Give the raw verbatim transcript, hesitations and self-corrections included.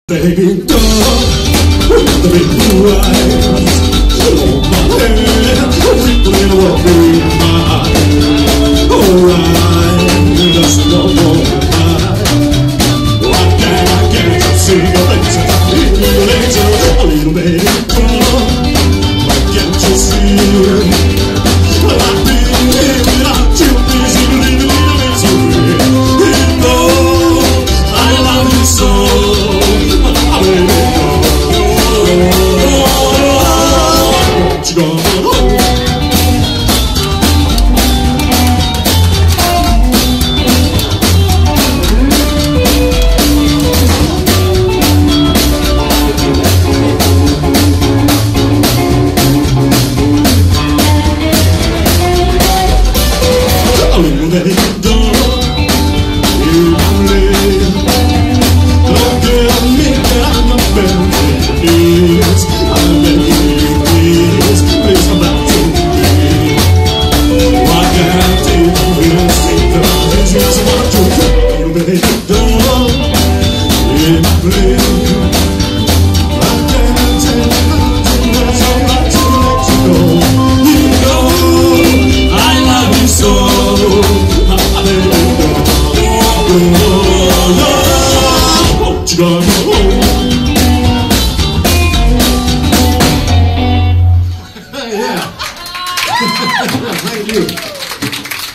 Baby, don't with the big blue eyes. Hold my hand, rippling away my eyes. Alright, just one more night. Why can't I get to see your face? A little later, a little baby, come. Why can't you see? I've been living out till this little, little misery. You know I love you so. Gonna